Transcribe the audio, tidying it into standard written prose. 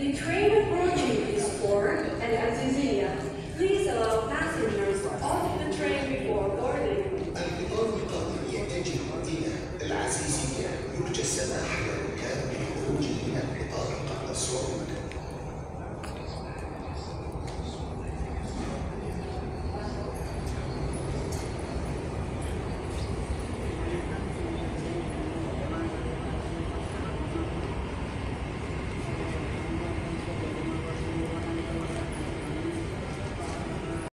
The train approaching is Ford and Azizia. Please allow passengers off the train before boarding. القطار القادم يحتاج المدينة العزيزية. يرجى السماح للركاب بالخروج من القطار قبل الصعود.